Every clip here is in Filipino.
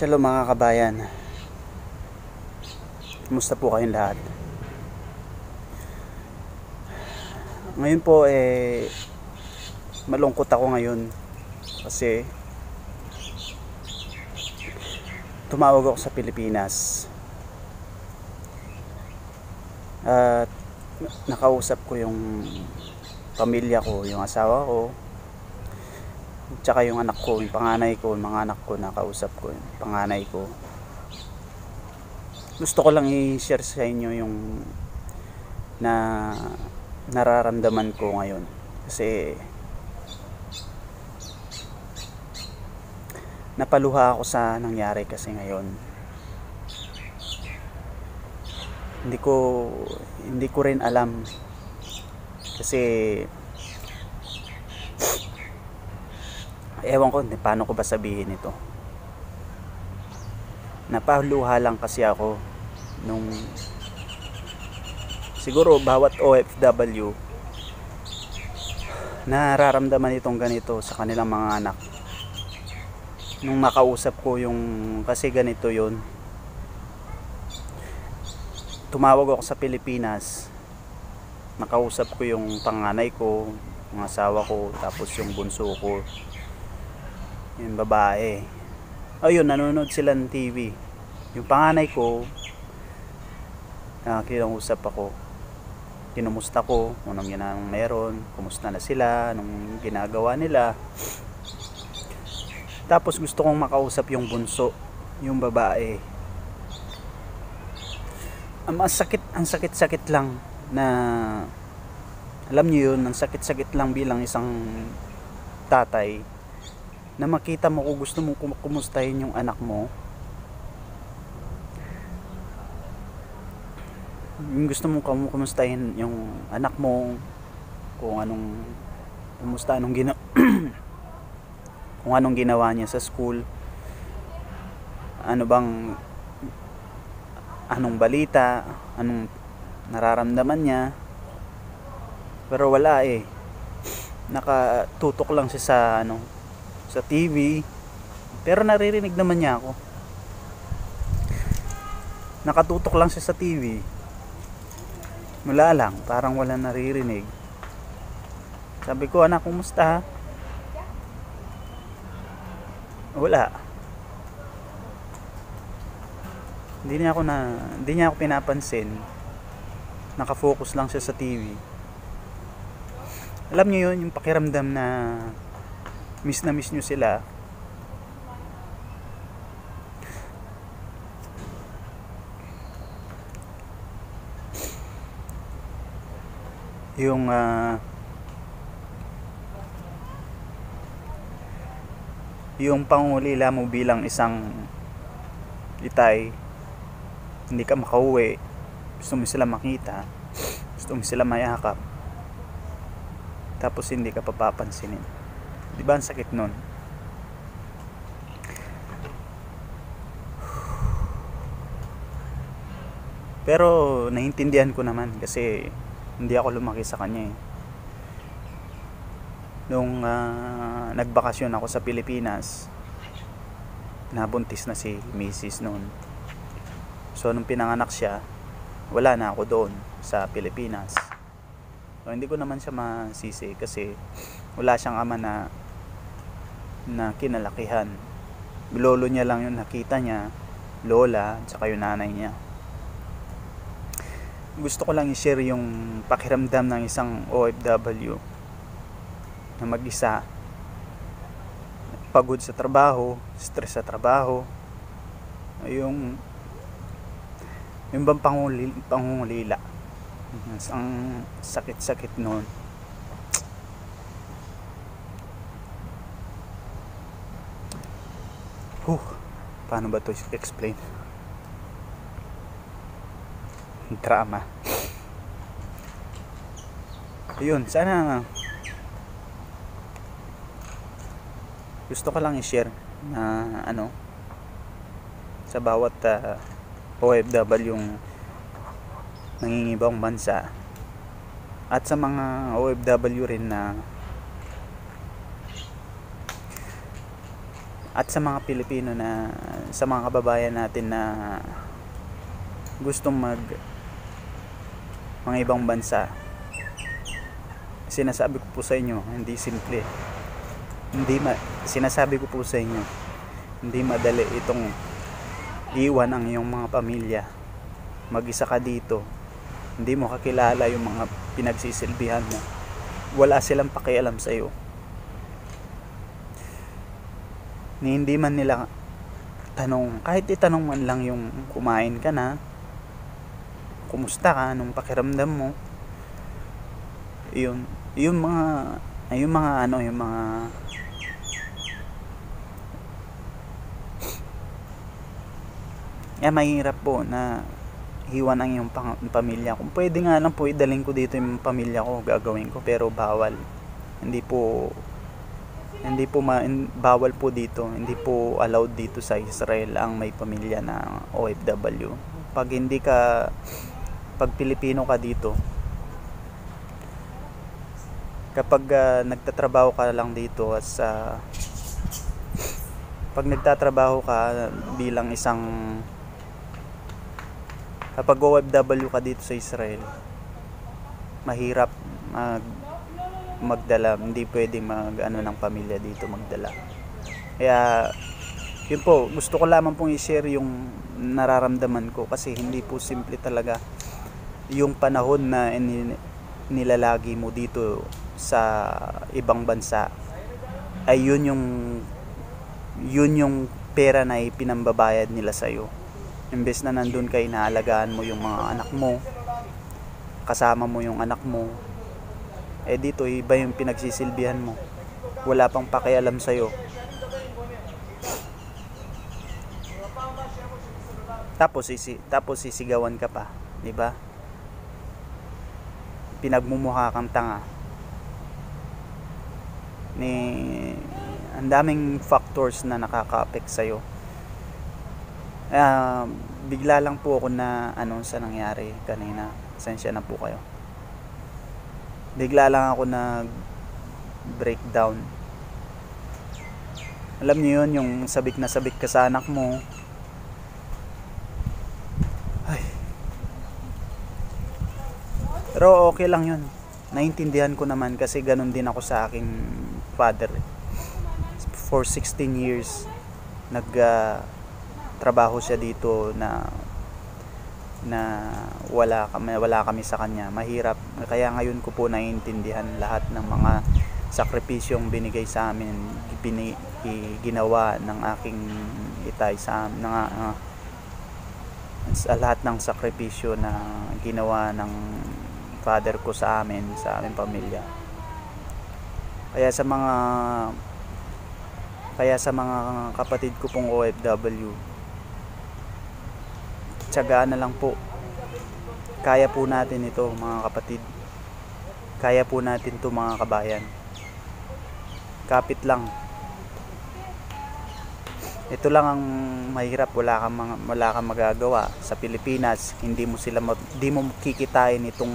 Shalom mga kabayan. Kumusta po kayong lahat? Ngayon po malungkot ako ngayon kasi tumawag ako sa Pilipinas at nakausap ko yung pamilya ko, yung asawa ko, tsaka yung anak ko, yung panganay ko, yung mga anak ko, nakausap ko yung panganay ko. Gusto ko lang i-share sa inyo yung nararamdaman ko ngayon kasi napaluha ako sa nangyari kasi ngayon. Hindi ko rin alam kasi ewan ko paano ko ba sabihin ito. Napaluha lang kasi ako nung siguro bawat OFW nararamdaman itong ganito sa kanilang mga anak. Nung makausap ko yung kasi ganito yun, tumawag ako sa Pilipinas, nakausap ko yung panganay ko, yung asawa ko, tapos yung bunso ko, yung babae. Ayun, nanonood sila ng TV. Yung panganay ko, kinausap ako, kinumusta ko kung anong ginawang meron, kumusta na sila, anong ginagawa nila. Tapos gusto kong makausap yung bunso, yung babae. Ang sakit lang na, alam niyo yun, ang sakit lang bilang isang tatay na makita mo kung gusto mo kumustahin yung anak mo, yung gusto mong kumustahin yung anak mo, kung anong ginawa niya sa school, anong balita, anong nararamdaman niya. Pero wala nakatutok lang siya sa TV, pero naririnig naman niya ako. Nakatutok lang siya sa TV, wala lang, parang wala naririnig. Sabi ko, anak, kumusta? Wala. Hindi niya ako pinapansin. Nakafocus lang siya sa TV. Alam niyo yun, yung pakiramdam na miss niyo sila. Yung pangungulila mo bilang isang itay, hindi ka makauwi, gusto mo sila makita, gusto mo sila mayakap, tapos hindi ka papapansinin. Di ba ang sakit nun? Pero naiintindihan ko naman kasi hindi ako lumaki sa kanya Nung nagbakasyon ako sa Pilipinas, nabuntis na si Mrs. noon. So nung pinanganak siya, wala na ako doon sa Pilipinas. So, hindi ko naman siya masisi kasi wala siyang ama na kinalakihan. Lolo niya lang yung nakita niya, lola, tsaka yung nanay niya. Gusto ko lang i-share yung pakiramdam ng isang OFW na mag-isa, pagod sa trabaho, stress sa trabaho, yung bang pangungulila. Ang sakit noon. Paano ba to explain? Drama. Ayun, sana gusto ko lang i-share na sa bawat OFW yung nangingibang bansa at sa mga OFW rin na At sa mga Pilipino na, sa mga kababayan natin na gustong mga ibang bansa, sinasabi ko po sa inyo, hindi simple. Sinasabi ko po sa inyo, hindi madali itong iwan ang iyong mga pamilya. Mag-isa ka dito, hindi mo kakilala yung mga pinagsisilbihan mo, wala silang pakialam sa iyo. Ni hindi man nila tanong, kahit itanong man lang yung kumain ka na, kumusta ka, anong pakiramdam mo, yung mga mahirap po na hiwan ang iyong pamilya. Kung pwede nga lang po idaling ko dito yung pamilya ko, gagawin ko, pero bawal. Bawal po dito, hindi po allowed dito sa Israel ang may pamilya na OFW. Pag Pilipino ka dito, kapag nagtatrabaho ka lang dito pag nagtatrabaho ka bilang kapag OFW ka dito sa Israel, mahirap magdala, hindi pwede ng pamilya dito magdala. Kaya yun po, gusto ko lamang pong i-share yung nararamdaman ko, kasi hindi po simple talaga yung panahon na nilalagi mo dito sa ibang bansa. Ay yun yung pera na ipinambabayad nila sa'yo. Imbes na nandun kayo, inaalagaan mo yung mga anak mo, kasama mo yung anak mo, dito iba yung pinagsisilbihan mo, wala pang pakialam sa'yo. Tapos sisigawan ka pa, di ba? Pinagmumukha kang tanga. Ang daming factors na nakaka-affect sa'yo. Bigla lang po ako na sa nangyari kanina. Pasensya na po kayo. Bigla lang ako na breakdown. Alam niyo yun, yung sabik na sabik ka sa anak mo. Ay. Pero okay lang yun. Naintindihan ko naman, kasi ganun din ako sa aking father. For 16 years trabaho siya dito na wala kami sa kanya. Mahirap. Kaya ngayon ko po naiintindihan lahat ng mga sakripisyong binigay sa amin, ginawa ng aking itay sa lahat ng sakripisyo na ginawa ng father ko sa aming pamilya. Kaya sa mga kapatid ko pong OFW, tiyagaan na lang po. Kaya po natin ito, mga kapatid. Kaya po natin ito, mga kabayan. Kapit lang. Ito lang ang mahirap, wala kang magagawa. Sa Pilipinas, hindi mo kikitain itong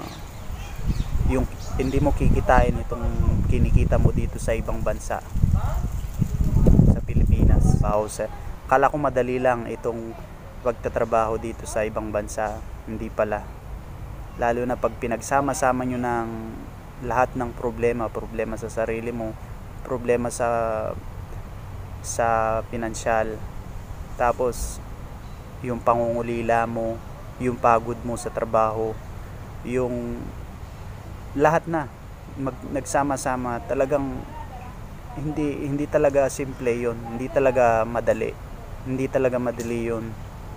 hindi mo kikitain itong kinikita mo dito sa ibang bansa. Sa Pilipinas. Kala ko madali lang itong pagtatrabaho dito sa ibang bansa, hindi pala. Lalo na pag pinagsama-sama nyo ng lahat ng problema sa sarili mo, problema sa pinansyal, tapos yung pangungulila mo, yung pagod mo sa trabaho, yung lahat na nagsama-sama, talagang hindi talaga simple yun, hindi talaga madali yun.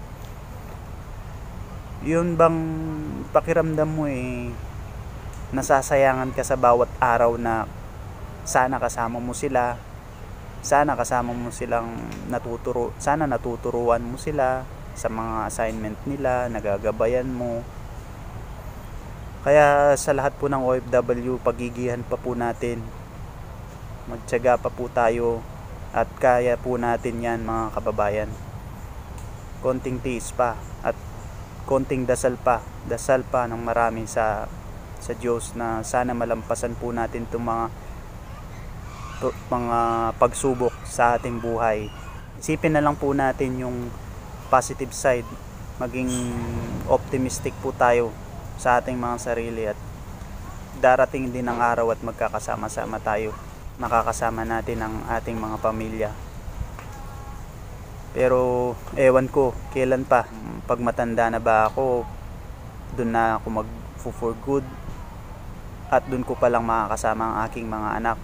Yun bang pakiramdam mo nasasayangan ka sa bawat araw na sana kasama mo silang sana natuturuan mo sila sa mga assignment nila, nagagabayan mo. Kaya sa lahat po ng OFW, pagigihan pa po natin, magtiyaga pa po tayo, at kaya po natin yan, mga kababayan. Konting tiis pa at konting dasal pa ng marami sa Diyos, na sana malampasan po natin itong mga mga pagsubok sa ating buhay. Isipin na lang po natin yung positive side. Maging optimistic po tayo sa ating mga sarili at darating din ang araw at magkakasama-sama tayo. Nakakasama natin ang ating mga pamilya. Pero ewan ko, kailan pa? Pag matanda na ba ako, doon na ako for good at doon ko palang makakasama ang aking mga anak.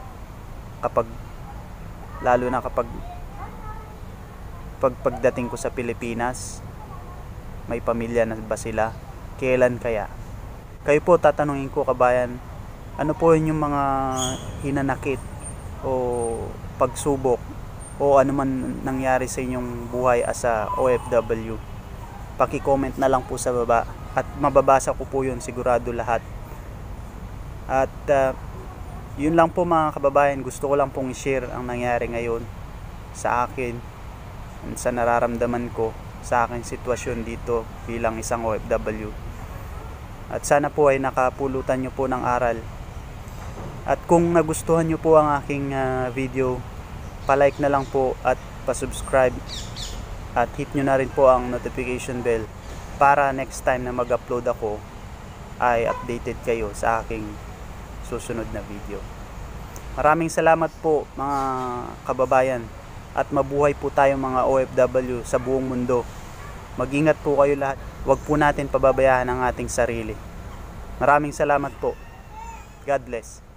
Lalo na kapag pagdating ko sa Pilipinas, may pamilya na ba sila? Kailan kaya? Kayo po, tatanungin ko kabayan, ano po yung mga hinanakit o pagsubok o ano man nangyari sa inyong buhay as a OFW? Paki-comment na lang po sa baba at mababasa ko po yun sigurado lahat. At yun lang po mga kababayan, gusto ko lang pong i-share ang nangyari ngayon sa akin, sa nararamdaman ko sa aking sitwasyon dito bilang isang OFW. At sana po ay nakapulutan nyo po ng aral. At kung nagustuhan nyo po ang aking video, palike na lang po at pasubscribe at hit nyo na rin po ang notification bell para next time na mag-upload ako ay updated kayo sa aking susunod na video. Maraming salamat po mga kababayan at mabuhay po tayong mga OFW sa buong mundo. Mag-ingat po kayo lahat. Huwag po natin pababayaan ang ating sarili. Maraming salamat po. God bless.